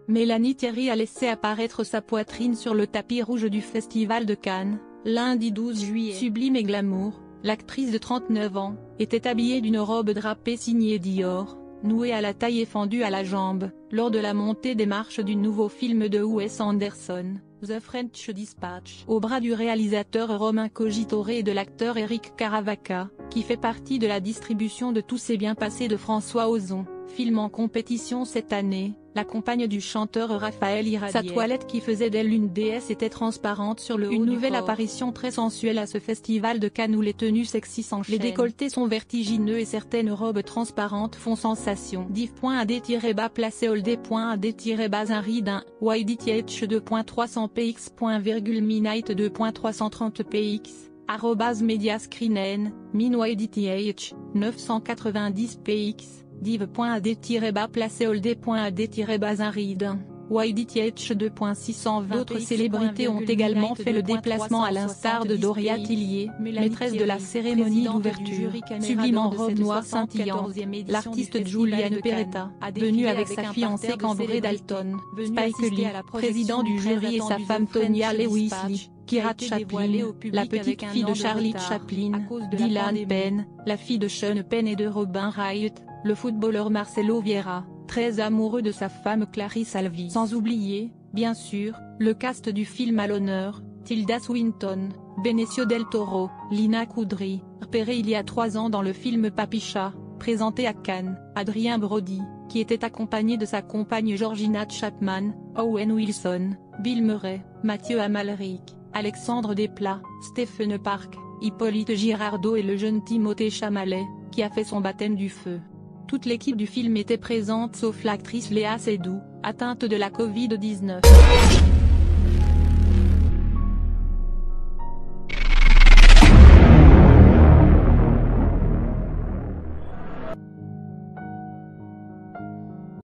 Mélanie Thierry a laissé apparaître sa poitrine sur le tapis rouge du Festival de Cannes, lundi 12 juillet. Sublime et glamour, l'actrice de 39 ans, était habillée d'une robe drapée signée Dior, nouée à la taille et fendue à la jambe, lors de la montée des marches du nouveau film de Wes Anderson, The French Dispatch. Au bras du réalisateur Romain Cogitore et de l'acteur Éric Caravaca, qui fait partie de la distribution de Tous ces biens passés de François Ozon, film en compétition cette année, la compagne du chanteur Raphaël irradiait. Sa toilette qui faisait d'elle une déesse était transparente sur le haut du corps. Une nouvelle apparition très sensuelle à ce festival de Cannes où les tenues sexy s'enchaînent. Les décolletés sont vertigineux et certaines robes transparentes font sensation. div.ad-bas placé oldé.ad-bas un read 1, YDTH 2.300px. Midnight 2.330px. @mediascreen min YDTH 990px. div.ad-bas placé oldé.ad-bas un read 1, YDTH 2.620. D'autres célébrités ont également fait le déplacement à l'instar de Doria Tillier, maîtresse de la cérémonie d'ouverture, sublime en robe noire scintillante, l'artiste Julianne Peretta, venue avec sa fiancée Cambré Dalton, Spike Lee, président du jury et sa femme Tonya Lewis-Lee, Kirat Chaplin, la petite fille de Charlie Chaplin, Dylan Penn, la fille de Sean Penn et de Robin Wright, le footballeur Marcelo Vieira, très amoureux de sa femme Clarisse Alvi. Sans oublier, bien sûr, le cast du film à l'honneur, Tilda Swinton, Benicio del Toro, Lina Kudry, repéré il y a 3 ans dans le film Papicha, présenté à Cannes, Adrien Brody, qui était accompagné de sa compagne Georgina Chapman, Owen Wilson, Bill Murray, Mathieu Amalric, Alexandre Desplat, Stephen Park, Hippolyte Girardot et le jeune Timothée Chalamet, qui a fait son baptême du feu. Toute l'équipe du film était présente sauf l'actrice Léa Seydoux, atteinte de la Covid-19.